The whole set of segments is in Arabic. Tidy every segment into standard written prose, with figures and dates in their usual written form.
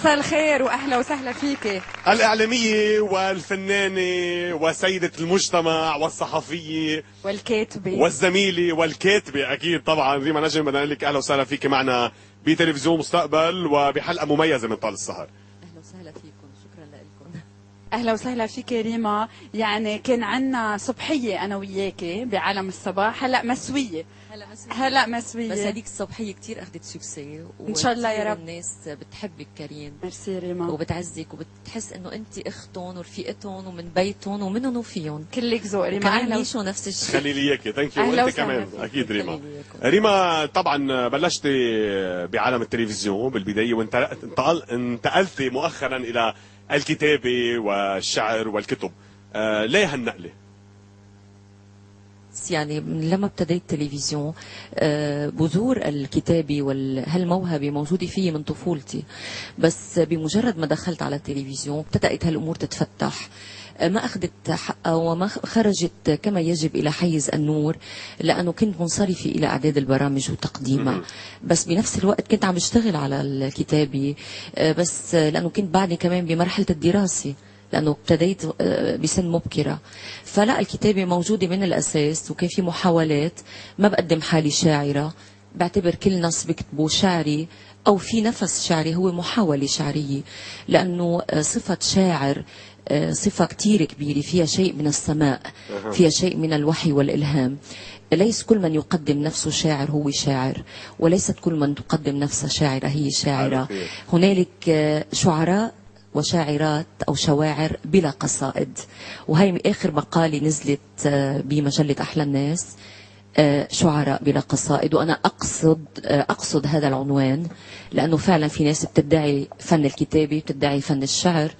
مساء الخير واهلا وسهلا فيكي. الإعلامية والفنانة وسيدة المجتمع والصحفية والكاتبة والزميلة والكاتبة أكيد طبعا ريما نجم، بدنا نقول لك أهلا وسهلا فيك معنا بتلفزيون مستقبل وبحلقة مميزة من طال السهر. أهلا وسهلا فيكم، شكرا لكم. اهلا وسهلا فيك ريما. يعني كان عنا صبحيه انا وياكي بعالم الصباح، هلا مسويه. هلا مسويه بس هذيك الصبحيه كثير اخذت سكسي ان شاء الله يا رب. الناس بتحبك كريم. ميرسي ريما. وبتعزك وبتحس انه انت اختهم ورفيقتهم ومن بيتهم ومنهم وفيهم. كلك ذوق ريما. كمان بيشوا نفس الشيء. خلي لي اياكي. ثانك يو. وانت كمان اكيد ريما. ريما طبعا بلشتي بعالم التلفزيون بالبدايه وانتقلتي مؤخرا الى الكتابه والشعر والكتب. ليه هالنقله؟ يعني لما ابتديت تلفزيون بذور الكتابة وهالموهبة موجودة فيي من طفولتي، بس بمجرد ما دخلت على التلفزيون ابتدأت هالأمور تتفتح، ما أخذت حقها وما خرجت كما يجب إلى حيز النور، لأنه كنت منصرفة إلى إعداد البرامج وتقديمها. بس بنفس الوقت كنت عم بشتغل على الكتابة، بس لأنه كنت بعدني كمان بمرحلة الدراسة، لأنه ابتديت بسن مبكرة. فلا، الكتابة موجودة من الأساس، وكان في محاولات. ما بقدم حالي شاعرة، بعتبر كل نص بكتبه شعري أو في نفس شعري هو محاولة شعرية، لأنه صفة شاعر صفة كتير كبيرة، فيها شيء من السماء، فيها شيء من الوحي والإلهام. ليس كل من يقدم نفسه شاعر هو شاعر، وليست كل من تقدم نفسها شاعرة هي شاعرة. هنالك شعراء وشاعرات أو شواعر بلا قصائد، وهي آخر مقالة نزلت بمجلة أحلى الناس، شعراء بلا قصائد. وأنا أقصد هذا العنوان لأنه فعلا في ناس بتدعي فن الكتابة، بتدعي فن الشعر.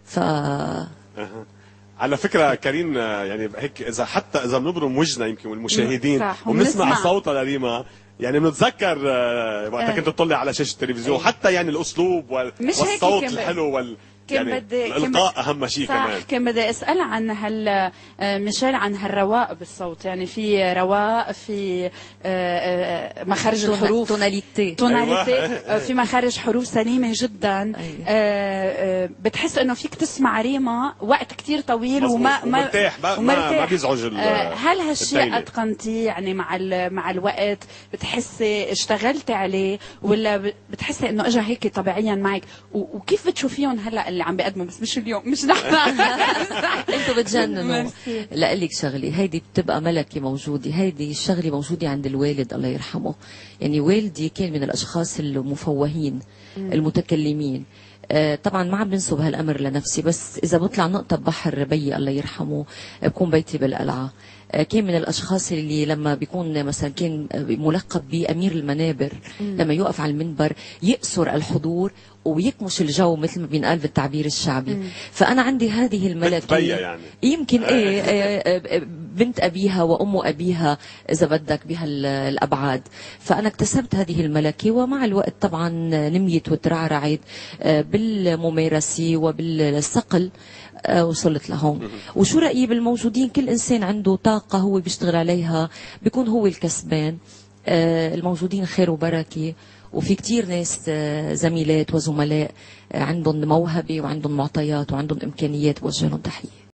على فكرة كريم، يعني هيك حتى إذا بنبرم وجهنا يمكن والمشاهدين وبنسمع صوتها لريما، يعني بنتذكر وقتها كنت تطلع على شاشة التلفزيون، حتى يعني الأسلوب والصوت الحلو يعني الإلقاء أهم شيء كمان. كان بدي أسأل عن ميشيل، عن هالرواء بالصوت. يعني في رواء، في مخارج الحروف، توناليتي في مخارج حروف سليمة جدا. بتحس إنه فيك تسمع ريما وقت كتير طويل ومرتاح، ما بيزعج. هل هالشيء أتقنتي يعني مع الوقت؟ بتحسي اشتغلتي عليه ولا بتحسي إنه إجا هيك طبيعيا معك؟ وكيف بتشوفيهم هلا اللي عم بيقدموا؟ بس مش اليوم، مش نحن. انتوا بتجننوا. لقلك شغلي، هيدي بتبقى ملكة موجودة، هيدي الشغلة موجودة عند الوالد الله يرحمه. يعني والدي كان من الأشخاص المفوهين المتكلمين. طبعا ما عم بنسب هالأمر لنفسي، بس إذا بطلع نقطة بحر بي الله يرحمه بكون بيتي بالقلعة. كان من الأشخاص اللي لما بيكون مثلا كان ملقب بأمير المنابر، لما يقف على المنبر يأسر الحضور ويكمش الجو مثل ما بينقال بالتعبير الشعبي. فأنا عندي هذه الملكية، يعني يمكن بنت أبيها وأم أبيها إذا بدك بها الأبعاد. فأنا اكتسبت هذه الملكة، ومع الوقت طبعا نميت وترعرعت بالممارسة وبالصقل، وصلت لهون. وشو رأيي بالموجودين؟ كل إنسان عنده طاقة هو بيشتغل عليها، بيكون هو الكسبان. الموجودين خير وبركة، وفي كتير ناس زميلات وزملاء عندهم موهبة وعندهم معطيات وعندهم إمكانيات، بوجه لهم تحية.